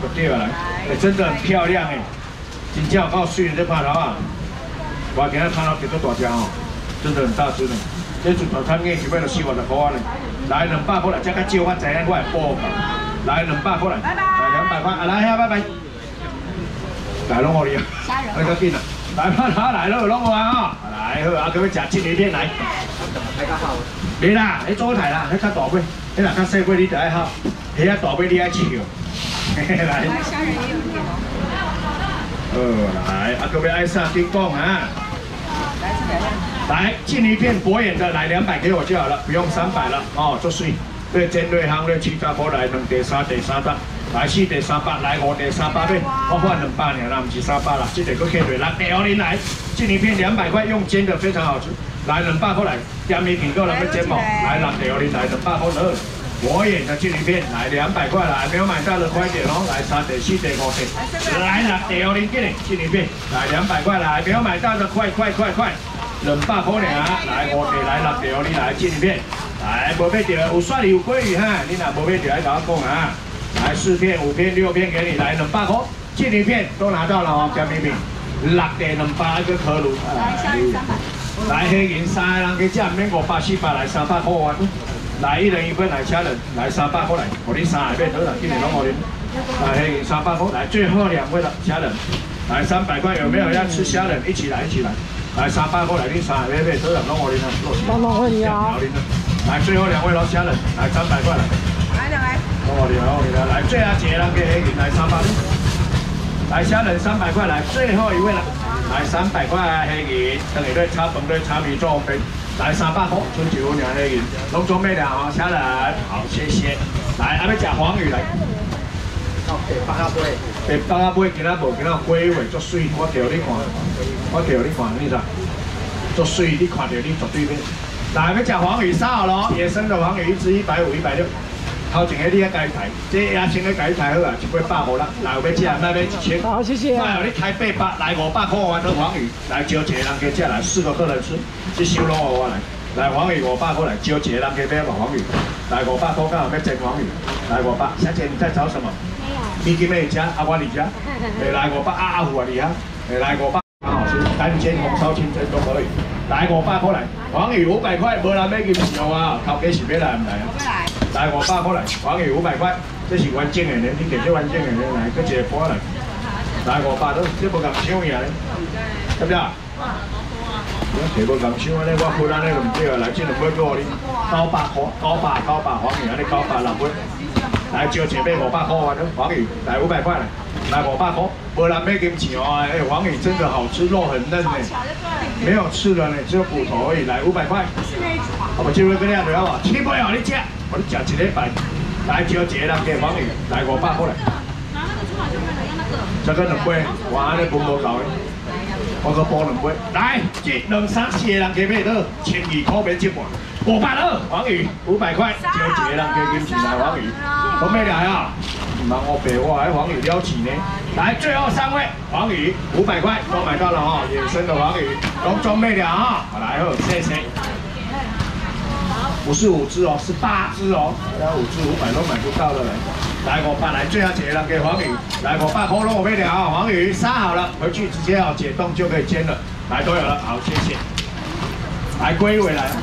就对了，真的很漂亮哎，真正有够水的这耙头啊！我今日看到几多大只哦，真的很大只呢。这自助餐硬是要就40-50块呢，来200块来，这较少我知影我会报价。来200块来，来200块，啊来呀，拜拜。来拢我哩啊，来较紧啊，来耙头来了，拢我啊，来好啊，各位食青鱼片来。来较好。你啦，你左台啦，你较大尾，你若较细尾你就爱好，迄啊大尾你爱笑。来。虾仁也有一点哦。来，啊各位爱上叮咚啊。来这边。来，青鱼片薄眼的，来200给我就好了，不用300了哦，做水。对，煎对行对70块来2地3地3百，来4地300，来5地300买，我换200尔啦，唔是300啦，这个搁客对6地哦，您来，青鱼片200块，用煎的非常好吃，来200块来，虾米片够人要煎毛，来6地哦，您来200块了。薄眼的青鱼片来200块来，没有买到的快点哦，来3地4地5地，来6地哦，您给你青鱼片来200块来，没有买到的快！200块尔，来5地来6地哦，你来青鱼片。来，无买到有蒜有鲑鱼哈，你若无买到来甲我讲啊。来4片、5片、6片给你，来200块，青鱼片都拿到了哦，虾米片6地200一个烤炉。来虾仁300。来黑银3个人去吃，免500、400来300块完。来1人1份来虾仁，来300块来，我你3个买倒来，今年拢我恁。来黑银300块，来最后2位了虾仁，来300块，有没有要吃虾仁？一起来，来300块来，你3个买倒来，拢我恁啊，拢我恁啊。来，最后2位老虾仁，来300块来。来。我来，来最后一个人给黑银来300，来虾仁300块来，最后一位了，来300块黑银，等于对炒饭对炒米做饭，来300块，春节2黑银，拢做咩了？虾仁，好，谢谢。来，还要吃黄鱼来。哦，白八杯，今仔无，今仔龟尾足水，我叫你看，你知？足水，你看到你绝对买。来，要吃黄鱼杀好了，野生的黄鱼1只150、160。头前个你个家台，这野生个家台好啊，1杯850啦。来，有要吃，卖1000。好，谢谢。卖你开800，来500块完成黄鱼，来招一个人加吃来，4个客人吃，这收拢我来。来黄鱼500块来，招一个人加买黄鱼，来500块刚好要蒸黄鱼，来500。小姐你在找什么？没有。你今妹吃，我你吃。来500，阿虎啊你啊，来500。好吃，干煎、红烧、清蒸都可以。来500块来，黄鱼500块，无人要金是啊，头家是要来唔来啊？来500块来，黄鱼500块，这是完整的呢，你点这完整的呢，来，搁一个锅来，来500都，这无共抢呀，对不对？我摕无共抢安尼，我分安尼就唔对啊，来，这2尾够你900块，900黄鱼安尼9006尾，来招一尾500块完了，黄鱼来500块来。来500块，无人买金钱哦！哎，黄鱼真的好吃，肉很嫩呢，没有刺的呢，只有骨头而已。来500块，我这位跟你讲对好？7杯哦，你吃，我你吃1礼拜。来招一个人给黄鱼，来500块来。这个2杯，我安尼分无够的，我搁补2杯。来，这2、3、4个人加买倒，12块免1半，500了。黄鱼500块，招一个人给金钱来黄鱼，都没来啊！唔通我白话，还黄鱼撩起呢。来，最后3位，黄鱼500块都买到了哈，野生的黄鱼，都准备了哈。好来好，谢谢。不是5只哦，是8只哦，那5只500都买不到了来。来500来，最后一个人给黄鱼，来500块拢我买了啊，黄鱼杀好了，回去直接要解冻就可以煎了。来都有了，好谢谢。来龟尾来，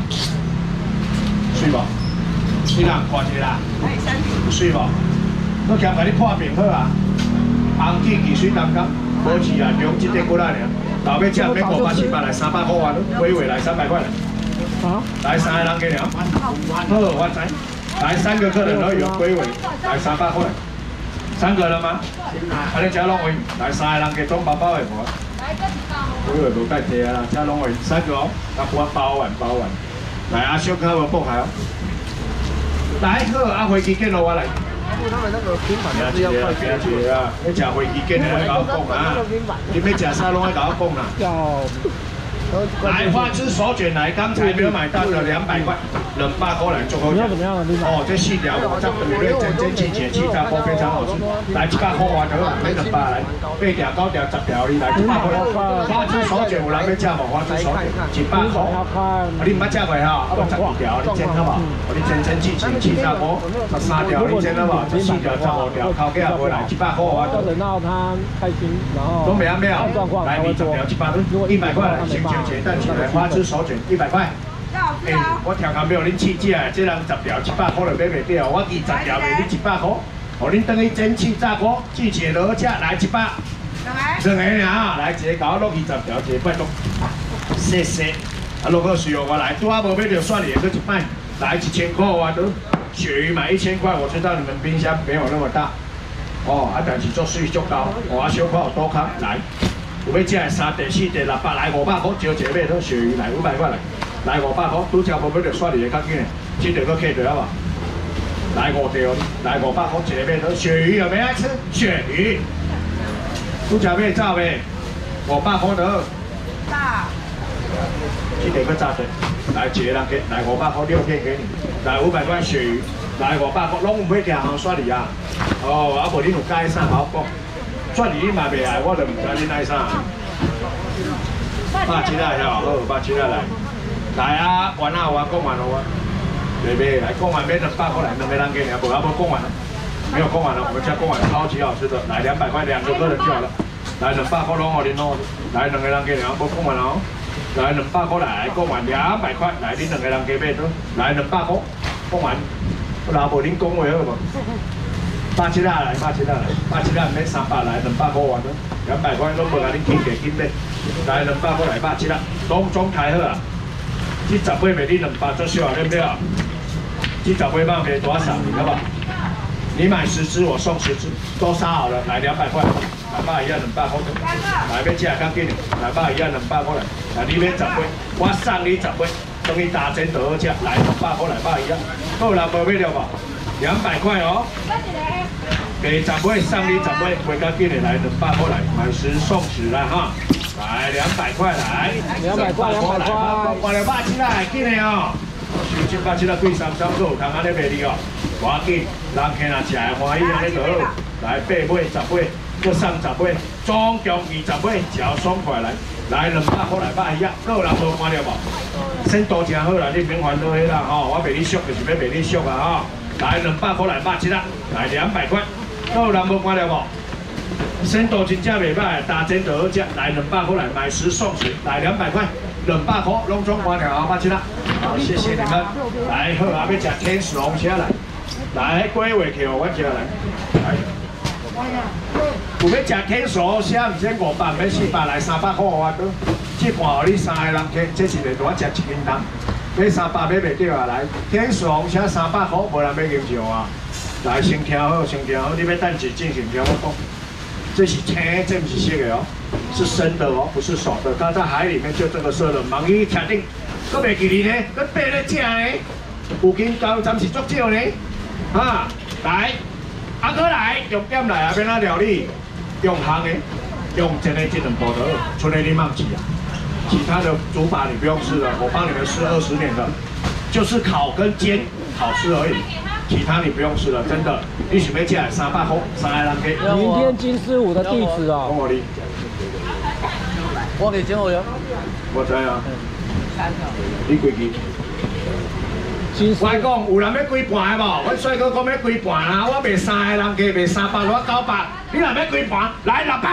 水不？你人看一啦，水不？我兼甲你破面好啊，红记汽水蛋糕，无钱啊，用1点骨仔尔。老要吃免500、400来300块完，尾尾来300块来。好，来3个人给了。好，我知。来3个客人都有龟尾，来300块。3个了吗？啊，你吃拢位，来3个人给装包包的无？龟尾无介济啊，吃拢位3个哦，啊包完。来阿小可无爆开哦。来好，啊飞机见咯，我来。他们那个平板是要快捷啊！你吃飞机见的，我甲我讲啊！你要吃啥拢爱甲我讲啦。 来，花枝手卷来，刚才没有买到的200块，200块来做好。 你要怎么样？ 哦，这细条我这对对，真季节气炸锅非常好吃。来100块完就买200来，8条9条10条你来100块。花枝手卷有人要吃无？花枝手卷100块。你唔捌吃过哈？我12条，你煎好无？你煎气炸锅13条，你煎好无？14条、15条，烤鸡也过来100块完。 等到他开心，然后都没有没有，来20条100吨，100块来，先交钱，但起来花枝手卷100块。哎，我条工没有恁气价，这人10条100块就买袂掉，我20条卖你100块，哦，恁等于蒸汽炸锅，季节落价来100，两个啊，来一个搞落20条，一个8吨，谢谢。啊，如果需要我来，拄啊无买就算了，搁一摆，来1000块我都，鳕鱼买1000块，我知道你们冰箱没有那么大。哦，啊，但是做水足高，哦，啊，小可有多康来，有要吃的3地4地600来500块，招一个买到鳕鱼来500块来，来500块，拄则无买就刷你的较紧的，这条搁客着好无？来5条，来500块一个买到鳕鱼有没爱吃？鳕鱼，拄则买炸呗，500块的。炸。这条搁炸的，来一个人给，来500块6片给你，来500块鳕鱼。来500块，拢有买件行刷梨啊！哦，啊无恁有介啥好讲？刷梨你嘛袂爱，我就唔知恁爱啥。170啊，好，170来。来啊，完啊，我讲完了我。来买来，讲完买200块来，2个人给你，无啊无讲完了，没有讲完了，我们家讲完超级好吃的，来200块2个人就好了。来200块拢我恁弄，来2个人给你，无讲完了哦。来200块来，讲完200块来，恁2个人给买到，来200块，讲完。我老婆恁讲话好无？170来，170来，170买300来，200块完了，200块拢无甲恁紧价紧买，来200块来170，总开好啊！这10尾卖你200做小啊，对不对啊？这10尾卖卖多少？好不好？你买10只，我送10只，都杀好了，来200块，来100一样200块，来要吃较紧的，来100一样200块来，来你买10尾，我送你10尾。等于打针就好吃，来200块来100一样，够人无买了无？200块哦。给10尾送你10尾，袂较紧的来200块来，买10送10来哈。来200块来，200块，我来170来，紧的哦。收170贵3个有通安尼卖你哦，无要紧，人客若食的欢喜安尼就好。来8尾10尾，搁送10尾，总共20尾，只要爽快来。来200块来100一样，够人无看了无？先多真好啦，你免烦恼迄啦吼，我卖你俗就是要卖你俗啊吼。来200块来170啦，来200块，够人无看了无？先多真正袂歹，打针就好食。来200块来买10送10，来200块，200块拢总看了啊，170啦。好，谢谢你们。来好啊，要食天使龙虾来，来过月去哦，我食来。来。有要食天数虾，唔免500，免400来300块我都。这盘互你3个人客，这是袂大食1斤重，买300买袂着啊！来，天数龙虾300块，无人要研究啊！来，先听好，先听好，你要等一进先听我讲。这是青，这不是熟的哦，是生的哦，不是熟的。它在海里面就这个色了，网鱼铁定，搁袂记哩呢，搁爬咧食呢，有斤高暂时足少呢，啊，来。啊，过来，重点来啊！要哪料理？用烘的，用煎的这2步的，剩的你忘记啊。其他的煮法你不用试了，我帮你们试20年了，就是烤跟煎好吃而已。其他你不用试了，真的。你想要吃300块，3个人给。 明天金师傅的地址哦。 讲我哩。 我给金我有。 我知啊。你几支？我讲有人要几盘的无？阮帅哥讲要几盘啊！我卖3个人价，卖300，我900。你若要几盘？来600。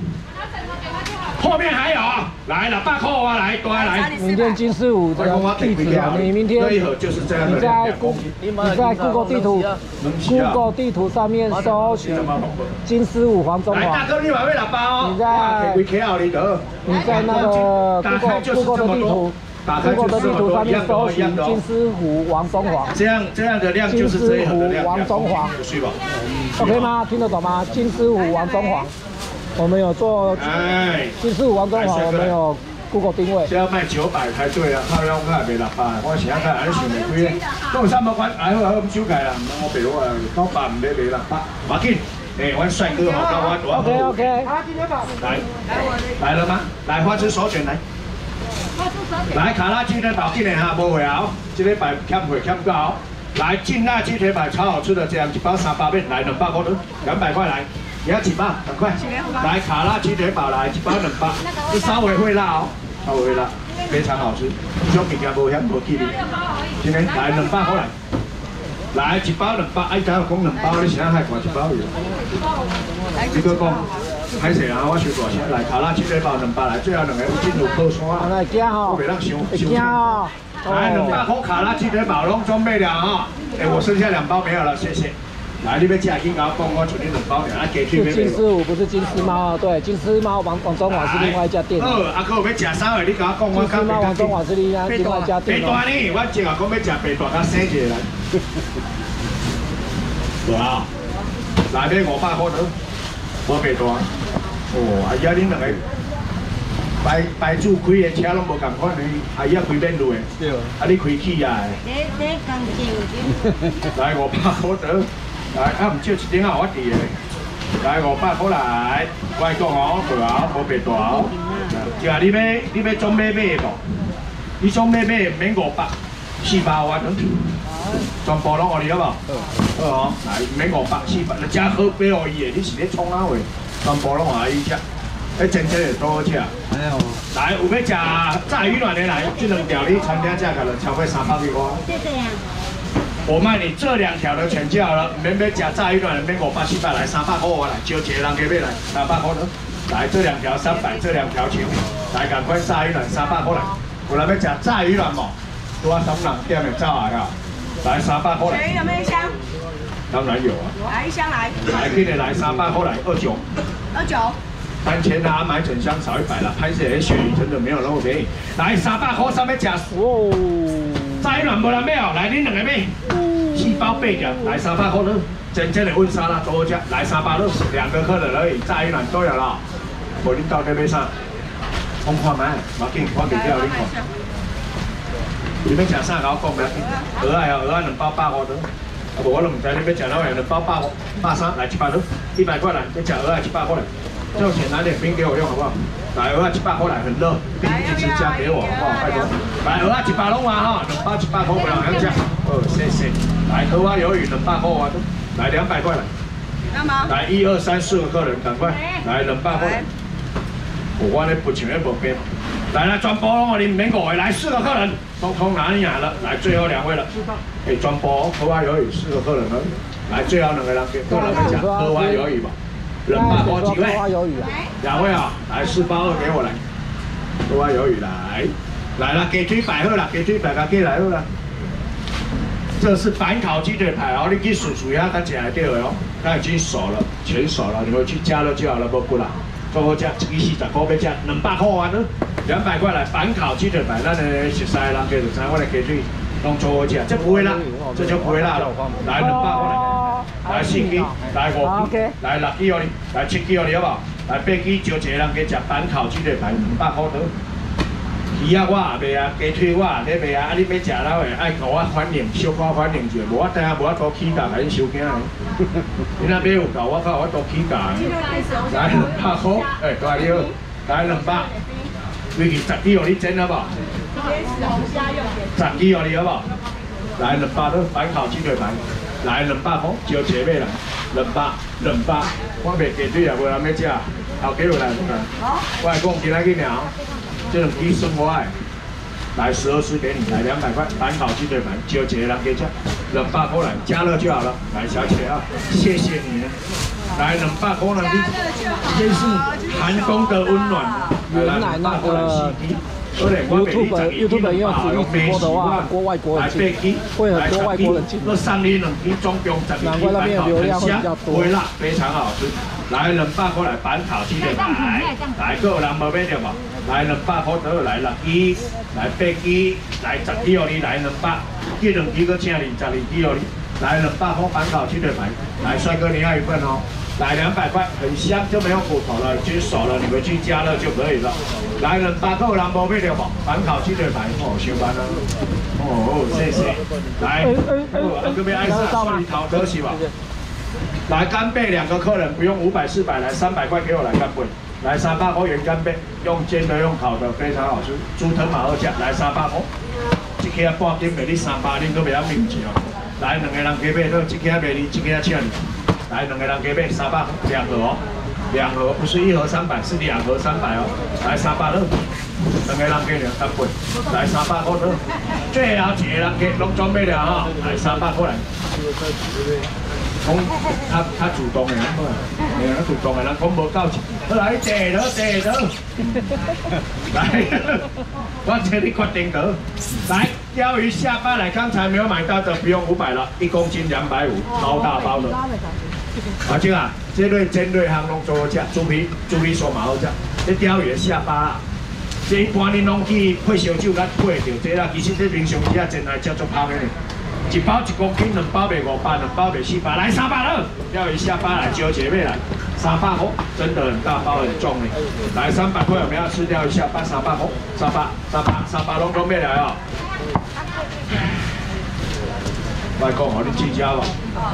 后面还有，来600块我来，多来。 明天金师傅的地址啊，你明天你在 Google 地图 Google 地图上面搜寻金师傅黄中华。 来大哥，你买要600哦。 你在那个 Google 的地图。Google 的地图上面搜寻金丝虎王中华， 这样的量就是这样的量， 王中华，OK 吗？听得懂吗？金丝虎王中华，我们有做金丝虎王中华，我们有 Google 定位。 这要卖900才对啊，靠腰卡卖600，我现在看还是想袂贵咧。跟有啥无关？哎好，唔修改啦，我白我900唔要卖600，马紧。哎，阮帅哥好，跟我多。 OK。 来了吗？来花枝手卷来。 来卡拉鸡腿堡今年哈无会啊，这礼拜欠会欠到。来劲辣鸡腿堡超好吃的，这样1包300片，来200块的，200块来，你要几包？赶快！来卡拉鸡腿堡来1包200，这稍微会辣哦，稍微会辣，非常好吃。这种物件无嫌无记哩。今天来200块来，来1包200，哎，刚讲2包，你现在还管1包有？这个讲。 歹势啊！我收大声来，卡拉鸡腿堡200来，最后2个有进入靠山啊！ 来惊吼！ 我袂当伤惊哦！ 来200块卡拉鸡腿堡拢准备了哈！哎，我剩下2包没有了，谢谢。来，你要吃紧甲我讲，我出你2包了，啊，鸡腿没。是金丝虎， 不是金丝猫啊！对，金丝猫王中华是另外一家店。 阿哥要吃啥个？你甲我讲，我金丝猫王中华是另外一家店。 白大呢？我正话讲要吃白大，甲生一个来。有啊！来买500块的，无白大。 哦，阿姨恁两个牌子开的车拢无共款的，阿姨开免路的，对，啊你开起啊？你讲正来500块得，来啊唔少一顶啊我伫的，来500块来，我讲哦，对啊，无白大哦，就你要总买买无？你总买买免500，400我等，全部拢互你好无？好哦，来免500，400，你加好买互伊的，你是咧创啥话？ 全部拢阿姨吃，迄真正会多好吃。哎呦，来有要食炸鱼卵的来，这2条你餐厅价可能超过300几块。谢谢啊。我卖你这2条的全价了，免要食炸鱼卵的，免500、400来300块我来，招一个人给要来300块的。来这2条300，这2条钱，来赶快炸鱼卵300块来。有人要食炸鱼卵无？拄啊3人点的炸来啊，来300块来。 有没有一箱？ 当然有啊， 来1箱来， 来给你来300块来29，单钱啊买整箱少100了，拍摄的鳕鱼真的没有那么便宜，来300块上面加哦，炸鱼卵无人买哦，来恁2个买，4包8条，来300块了，真正的温沙拉多好吃，来300了，2个客人而已，炸鱼卵都有了，无恁到底买啥？我看卖，我给你看别条你看，你要吃啥？甲我讲袂要紧，蚵仔哦，蚵仔2包100块的。 无我都唔知你要食哪样，2包130来100多，100块来，你食蚵仔700块来，这种简单点冰给我用好不好？来蚵仔700块来，很热，冰一直加给我好不好？拜托，来蚵仔100拢完哈，2包700块不要这样，哦谢谢。来蚵仔鱿鱼200块完，来200块来，来1、2、3、4个客人赶快，来200块来，我咧不请咧无变。 来，全部拢你免5个，来4个客人，通通拿你来了，来最后2位了，哎，全部蚵仔鱿鱼4个客人了，来最后2个人给客人们讲蚵仔鱿鱼吧，200块几位？2位啊，来4包2给我来，蚵仔鱿鱼来了，鸡腿摆好了，鸡腿摆甲鸡来好了，这是板烤鸡腿排哦，你去数数一下，它起来对了哦，它已经熟了，全熟了，你回去加热就好了，不过啦，最后加140块要加200块完了。 200块来板烤鸡腿排，咱的熟悉的人家就知我的鸡腿拢做好吃，这不会辣，这就不会辣了。来200块来，来4支，来5支，来6支哦你，来7支哦你好不好？来8支，招一个人家吃板烤鸡腿排200块多。鱼啊我也卖啊，鸡腿我也咧卖啊，啊你要食哪位？爱给我反应，小可反应者，无我等下无我多起价来收惊的。你那边有够，我靠我多起价。来200块，哎，大你好，来200。 每期10支哦，你整好不好？10支哦，你好不好？来200多板烤鸡腿排，来200块，招一个啦，200，我卖鸡腿也无人要食，后几位来唔来？我来讲今仔日尔，这2支算我的，来12支给你，来200块板烤鸡腿排，招一个人给吃，200块来加热就好了，来小姐啊，谢谢你。 来200块呢，这是寒冬的温暖。 原来那个 YouTube 用直播的话，很多外国人进，会很多外国人进。 送你2支，总共12支， 难怪那边流量会比较多。 微辣，非常好吃。来200块来板烤鸡腿排，来个有人无买着无？来200块倒来6支，来8支，来10支哦你来200，这2支搁请你12支哦你，来200块板烤鸡腿排，来帅哥你要1份哦。 来200块，很香，就没有骨头了，已经熟了，你们去加热就可以了。来200块，人无买着无？板烤鸡腿排，哦，上班了，哦，谢谢。来，这边爱上蒜头得起吧？来干贝2个客人不用500、400，来300块给我来干贝。 来300块原干贝，用煎的用烤的非常好吃。猪藤马二价来300块，一克半斤卖你300，恁都袂晓面子哦。来2个人加买，都一克卖你，一克请你。来2个人加买300，2盒哦，2盒不是1盒300，是2盒300哦。来300了，2个人加2倍，来300块了。最后一个人加拢准备了哈，来300块来。讲他主动的，嘿，他主动的，人讲无够钱，来坐了，来，我请你决定得，来钓鱼下巴来，刚才没有买到的不用500了，1公斤250，超大包的。阿姐啊，这类尖锐行拢做好食，猪皮酥嘛好食，这钓鱼的下巴啦，这一般你拢去配烧酒来配着这啦，其实这平常时啊真爱吃足香的呢。 一包1公斤，2包卖500，2包卖400，来300了。钓鱼下巴来，揪姐妹来，300块，真的很大包很重呢。来300块，我们要吃钓鱼下巴300块，300拢准备来哦。外公，我你记家吧。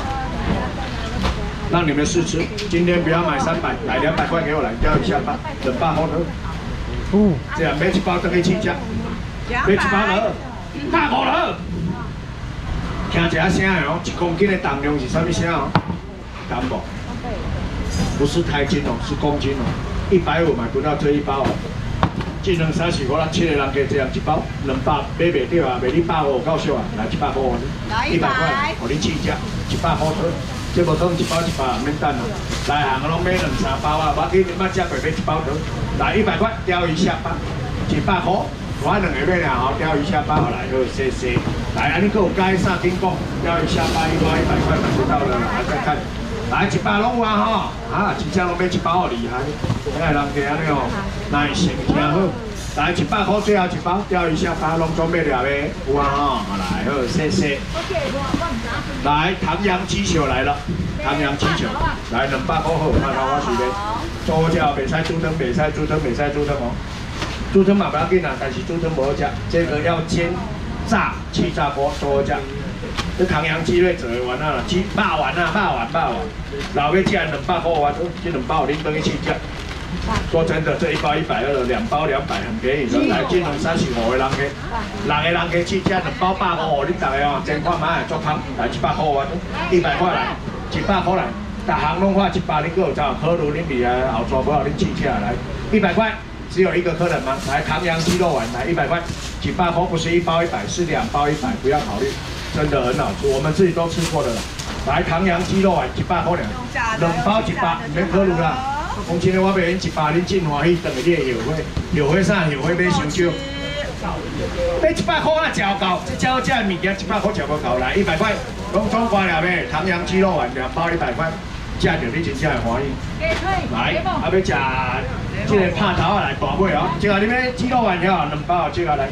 让你们试吃，今天不要买300，来200块给我来钓鱼下巴，200块的。这样买1包都可以起价，买1包了，5了。 听一下声哦，1公斤的重量是啥物声哦？重不？不是台斤哦，是公斤哦。150买不到这一包哦。这2、3、4、5、6、7个人加这样1包，200买袂到啊，卖你150够俗啊，来100块，100块，互你起价，100块多。这无通1包100，免等啦。来行拢买2、3包啊，我给你们吃过买1包多。来100块，钓鱼下巴，100块。 我2个买俩吼，钓鱼下巴好来，好谢谢。来，安尼佫有加啥经过？钓鱼下巴一包100块买不到了，还在看。来100拢有啊吼，啊，真正拢买1包厉害。哎，人家安尼哦，耐心真好。来100块最后1包，钓鱼下巴拢准备了呗，有啊吼，来好谢谢。来唐扬鸡球来了，唐扬鸡球，来200块好，看看我随便。猪脚袂使煮汤，袂使煮汤，袂使煮汤哦。 猪汤嘛不要紧啦，但是猪汤不好吃，这个要煎、炸、气炸锅都好吃。这唐扬鸡类做完啊，鸡肉丸啊，肉丸。老要吃200块我这2包恁等于起价。说真的，这1包120了，2包200很便宜的。来，这2、3、4、5个人加，6个人加起价2包150，你大家哦，真看买做汤，来100块我100块来，100块来，逐项拢花100，你搁有找可如恁厉害，后抓不好恁起价来100块。 只有1个客人吗？来，唐扬鸡肉丸来100块，100块不是1包100，是2包100，不要考虑，真的很好吃，我们自己都吃过的了。来，唐扬鸡肉丸100块2包100，免考虑啦。讲真的，我卖恁100，恁真欢喜，等下你会后悔啥？后悔买伤少。买100块啊，食够，这叫这物件100块食不够，来100块，拢总挂了呗。唐扬鸡肉丸2包100块。 食着你真正会欢喜。来，啊要食这个拍头啊来大尾哦，这个你要鸡肉丸了2包，这个来。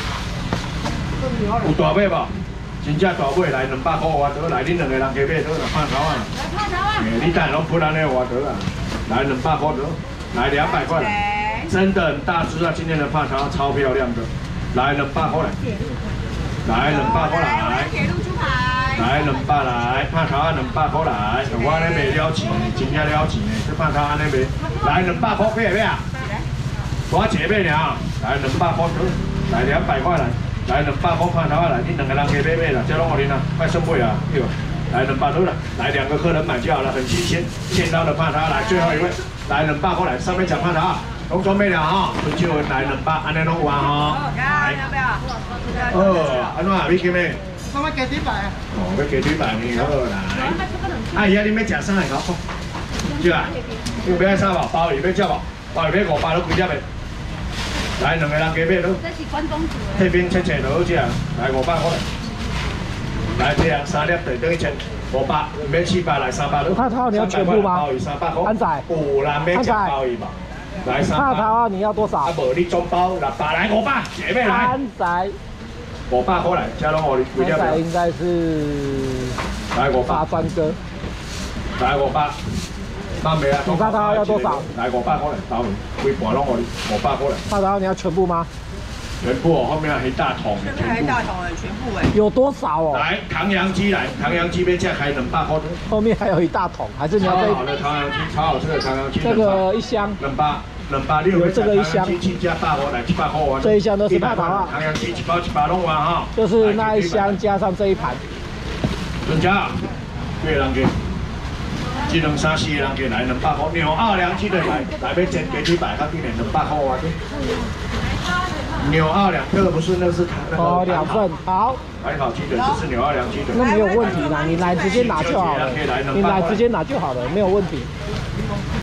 有大尾无？真正大尾来200块我得来，恁2个人加买得啦拍头啊。来拍头啊！你等下拢不然呢我得啦，来200块得，来200块来，真的很大只啊！今天的拍头超漂亮的，来200块来，来200块来。铁路猪排。 来200来，拍头啊200块来，我安尼卖了钱，真正了钱的，这拍头安尼卖，来200块买未啊？我一个买了，来200块得，来200块来，来200块拍头啊来，你2个人加买啦，这拢我恁啦，快算买啊，对吧？来200多了，来2个客人买就好了，很新鲜，现捞的拍头来，最后一位，来200块来，上面讲拍头啊，拢准备了哈，春秋来200，安尼拢有啊哈。来，要不要？安怎啊？你叫咩？ 我要鸡腿排啊！ 哦，要鸡腿排面好来。啊，现在你要食啥来搞？对啊，你要啥无？鲍鱼要吃无？鲍鱼要500，都几只袂？来2个人加买都。这是关东煮的。这边切切都好食，来500块。来这样3粒对等于1500，免400来300都。 怕头你要全部吗？ 鲍鱼300块。 安仔。 有人要吃鲍鱼嘛？来300。 怕头啊，你要多少？ 啊无你中包600来500，姐妹来。 安仔。 500块来，加拢我哩几粒？ 应该是来500。 大专哥。 来500。那没啊？ 你怕头要多少？ 来500块来，打你，规盘拢我哩500块来。 怕头你要全部吗？ 全部哦，后面还一大桶， 这还一大桶哎，全部哎。 有多少哦？ 来，唐扬鸡来，唐扬鸡被价开200块。 后面还有一大桶，还是你要超好的唐扬鸡，超好吃的唐扬鸡。 这个一箱 286， 有这个一箱， 加大锅来700块完。 这一箱都是大头啊。 唐扬鸡一包弄完哈。 就是那一箱加上这一盘。 增加，几个人给？一2、3、4个人给来200块，牛奥良鸡的来要煎鸡腿排，它今年200块完。牛奥良，这个不是，那是那个 2份，好。 白烤鸡的，这是牛奥良鸡的。 那没有问题啦，你来直接拿就好了，你来直接拿就好了，没有问题。